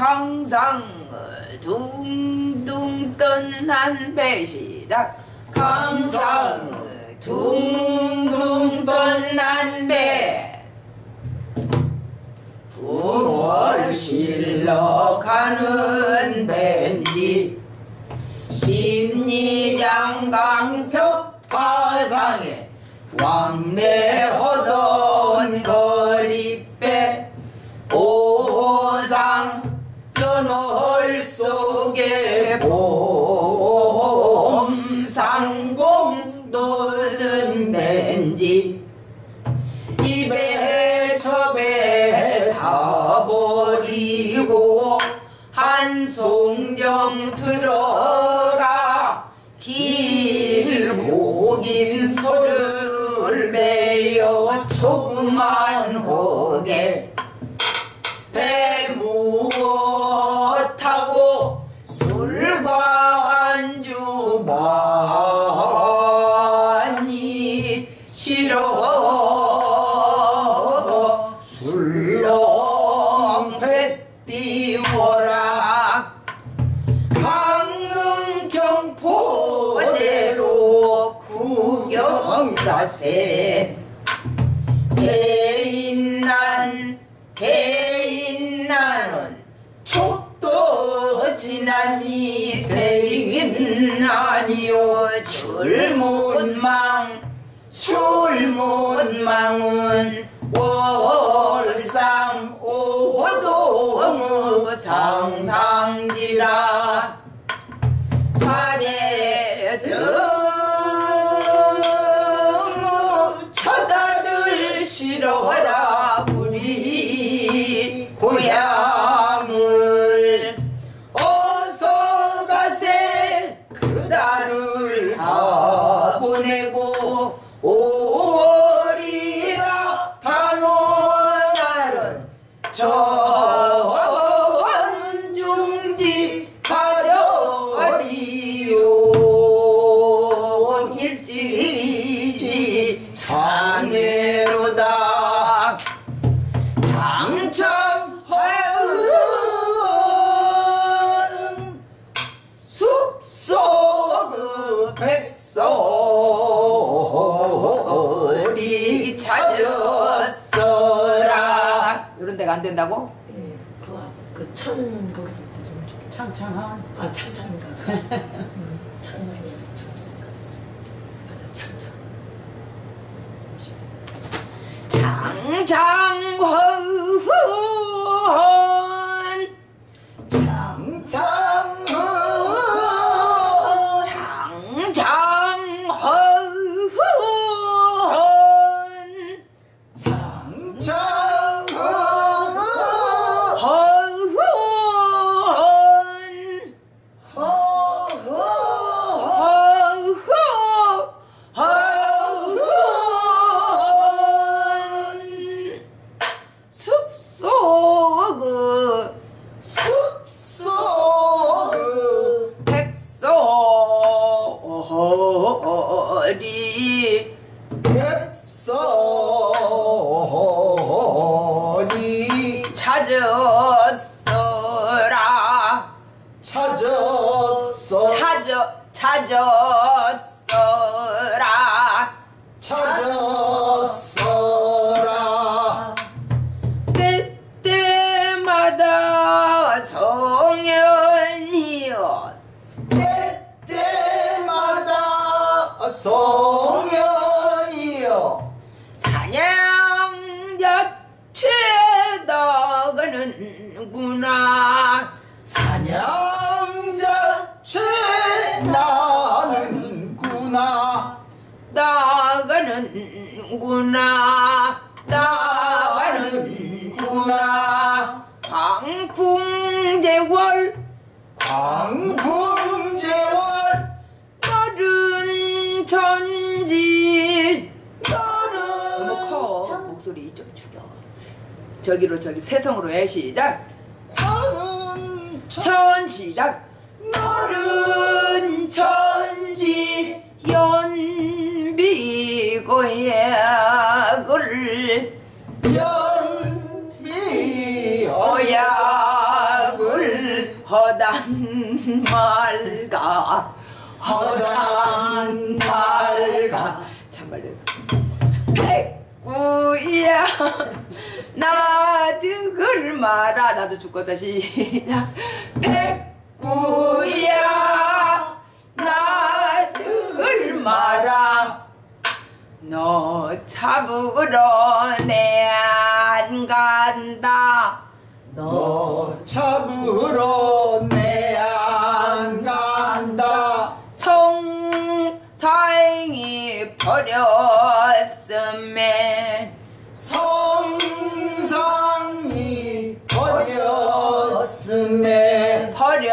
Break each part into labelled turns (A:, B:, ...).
A: 강상 둥둥 떠난 배시다 강상 둥둥 떠난 배 붕월 실러 가는 밴지 심리장 강표 화상에 왕래하던 거리배 오상 연월 속에 봄상공 돋은 밴지 입에 첩에 다 버리고 한송정 들어가 길고 긴 소를 베어 조그만 호게 배 못하고 술과 안주 많이 싫어 술렁 띄워라 강릉 경포대로 구경 가세 대인나는 촉도 지나니 대인나니요 출문망은 월상 오동 상상지라 차례 등 처다를 실어라 우리 고향을 어서 가세 그달을 다 보내고 오리라 단오날은 전중지 가져리요 일찍이지 장애로다 당참하은 숲속 백설이 찾았어라. 이런 데가 안 된다고?
B: 예, 그 천 거기서 좀
C: 창창한.
B: 아 창창인가? 천만이 천천가. 맞아 창창.
A: 장장헌 백설이 찾았어라.
B: 찾았어라.
A: 때때마다 성현이여
B: 때때마다 성현이여
A: 사냥자체 나가는구나.
B: 사냥자체 나가는구나.
A: 나가는구나. 광풍제월 너른 천지. 너무 커 목소리 좀 죽여. 저기로 저기 세성으로 해. 시작. 천시작. 너른 천지 연비고약을
B: 연비고약을
A: 허단 말가
B: 허단 말가
A: 참말로 백구야 나득을 마라. 나도 죽겠다. 시작. 백구야 나득을 마라. 너 잡으러 내 안 간다.
B: 너 잡으러 내 안 간다.
A: 성사행이 버렸음에
B: 성상이 버렸음에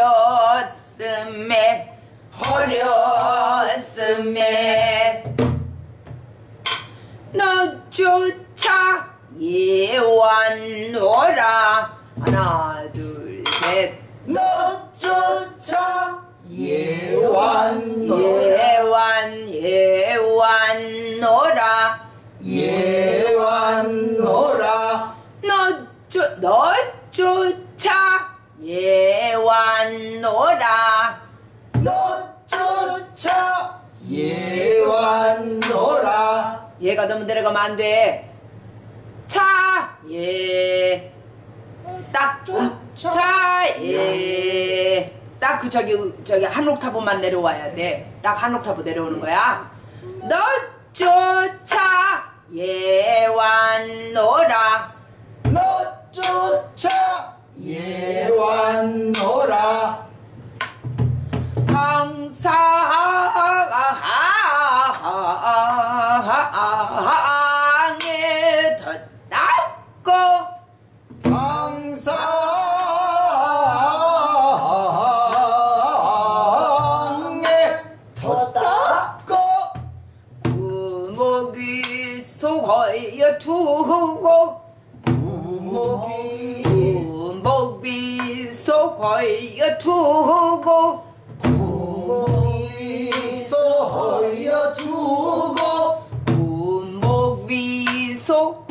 A: 너조차 예완노라. 하나 둘 셋.
B: 너조차 예완노라. 예완노라.
A: 너조차 예완노라.
B: 너조차 예완노라.
A: 얘가 너무 내려가면 안 돼. 차, 예. 딱, 차, 예. 딱 그 저기 한 옥타브만 내려와야 돼. 딱 한 옥타브 내려오는 거야. 너조차 예완노라.
B: 너조차 예완노라.
A: 방사항에 덧닦고
B: 방사항에 덧닦고
A: 구목이 속하여 두고 구목이 속하여 두고
B: 구멍이 쏘여 두고
A: 군목 위소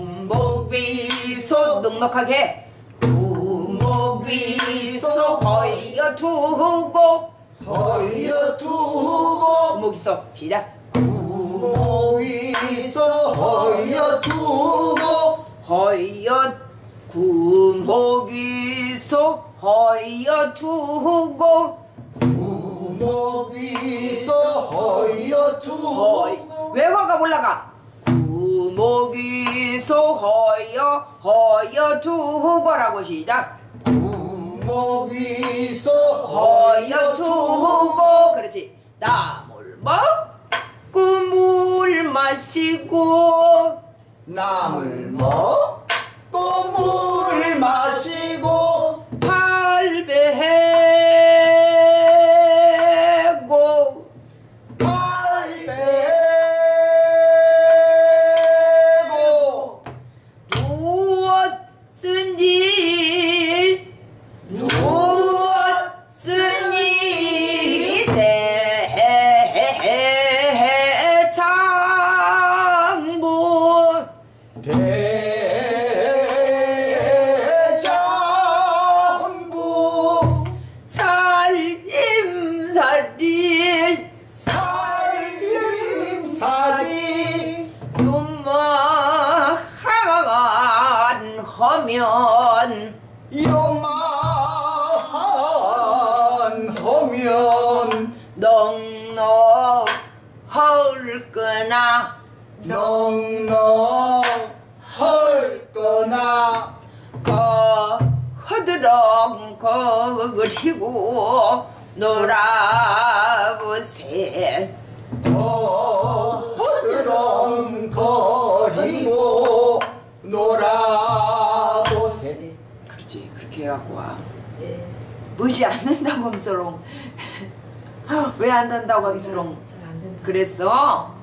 A: 넉넉하게 군목 위소 허여 두고
B: 허여 두고
A: 군목 위소 시작.
B: 구멍이 쏘여 두고
A: 허여 군목 위소 허여 두고
B: 구멍이서 허여 두고.
A: 왜 허가 올라가? 구목이소 허여 두고라고 시작.
B: 구멍이서
A: 허여 두고. 그렇지. 나물 먹고 물 마시고
B: 남을 먹고 물 마시고
A: 팔배고
B: 발 빼고
A: 누웠으니 대장부
B: 대장부
A: 살림살이
B: 살림살이
A: 요만하면
B: 요만하면
A: 넉넉할거나
B: 넉넉할거나
A: 허드렁거리고 놀아보세.
B: 허드렁거리고 놀아보세.
A: 그렇지. 그렇게 해갖고 와. 무시 안 된다고 함스롱. 왜 안 된다고 함스롱.
B: 잘안 된다.
A: 그랬어?